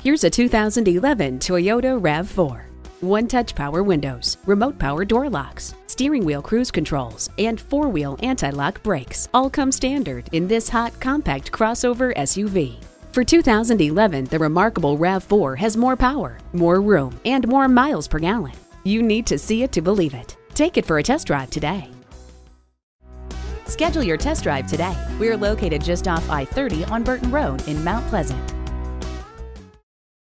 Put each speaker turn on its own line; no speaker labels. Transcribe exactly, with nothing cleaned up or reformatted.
Here's a two thousand eleven Toyota RAV four. One-touch power windows, remote power door locks, steering wheel cruise controls, and four-wheel anti-lock brakes all come standard in this hot, compact crossover S U V. For two thousand eleven, the remarkable RAV four has more power, more room, and more miles per gallon. You need to see it to believe it. Take it for a test drive today. Schedule your test drive today. We're located just off I thirty on Burton Road in Mount Pleasant.